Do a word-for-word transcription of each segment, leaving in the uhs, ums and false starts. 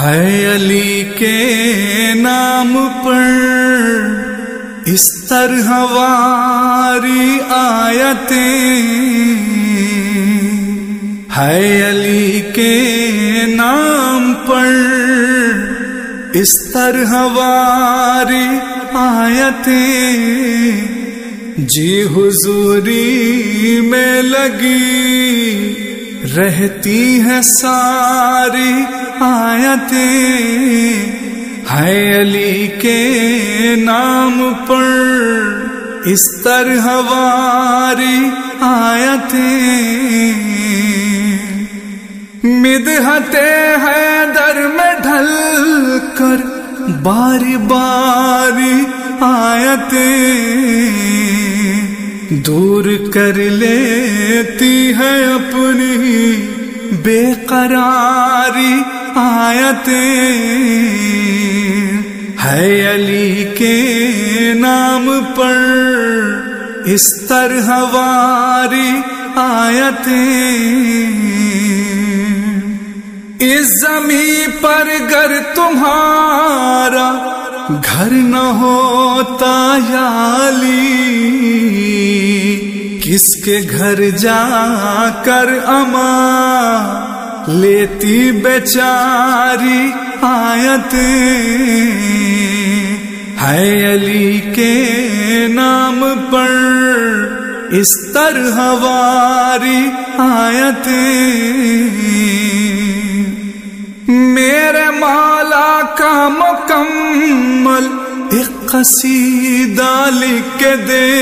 ہے علی کے نام پر اس طرح واری آیتیں، ہے علی کے نام پر اس طرح واری آیتیں، جی حضوری میں لگی رہتی ہیں ساری آیتیں، ہے علی کے نام پر اس طرح واری آیتیں، مدحت حیدر میں ڈھل کر باری باری آیتیں دور کر لیتی ہے اپنی بے قراری آیتیں، ہے علی کے نام پر اس طرح واری آیتیں، اس زمین پر گر تمہارا گھر نہ ہوتا یا علی، کس کے گھر جا کر امان لیتی بیچاری آیتیں، ہے علی کے نام پر اس طرح واری آیتیں، میرے مولا کا مکمل ایک قصیدہ لکھ کے دے،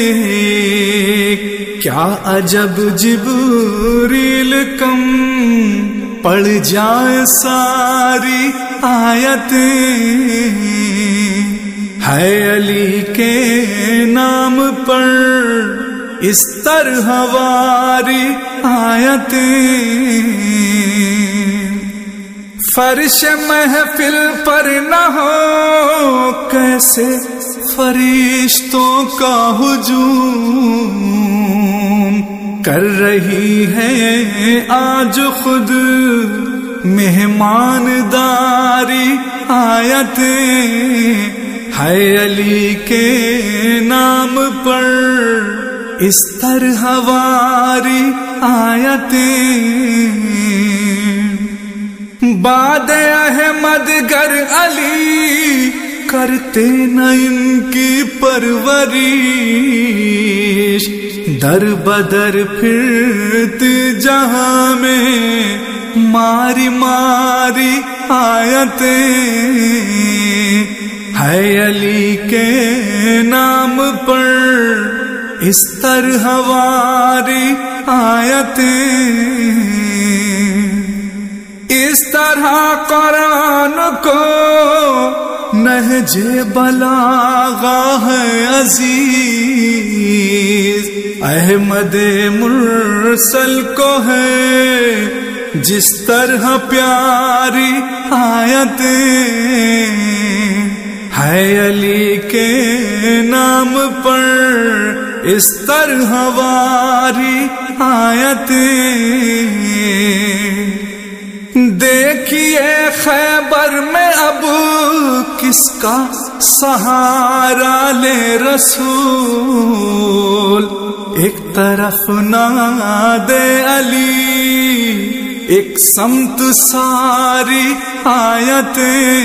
کیا عجب جبریل کم پڑھ جائے ساری آیتیں، ہے علی کے نام پر اس طرح واری آیتیں، فرش محفل پر نہ ہو کیسے فرشتوں کا ہجوم، کر رہی ہے آج خود مہمان داری آیتیں، ہے علی کے نام پر اس طرح واری آیتیں، باد احمد گر علی کرتے نہ ان کی پرورش، در بدر پھرتے جہاں میں ماری ماری آیتیں، ہے علی کے نام پر اس طرح واری آیتیں، اس طرح قرآن کو نہج بلاغہ ہے عزیز، احمد مرسل کو ہے جس طرح پیاری آیتیں، ہے علی کے نام پر اس طرح واری آیتیں، دیکھیے خیبر میں اب کس کا سہارا لے رسول، ایک طرف ناد علی ایک سمت ساری آیتیں،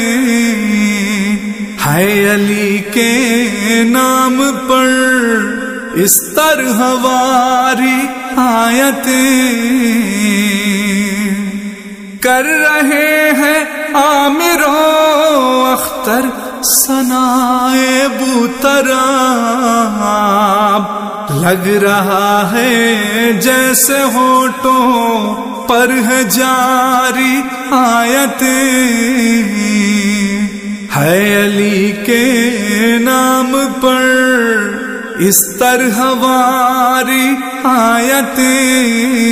ہے علی کے نام پر اس طرح واری آیتیں، کر رہے ہیں عامر و اختر ثنائے بوطراب، لگ رہا ہے جیسے ہونٹوں پر ہے جاری آیتیں، ہے علی کے نام پر اس طرح واری آیتیں،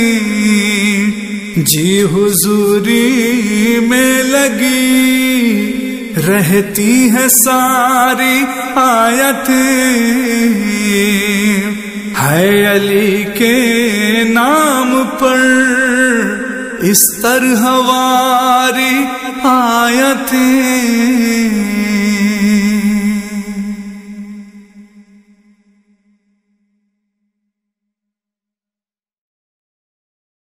جی حضوری میں لگی رہتی ہے ساری آیتیں، ہے علی کے نام پر اس طرح واری آیتیں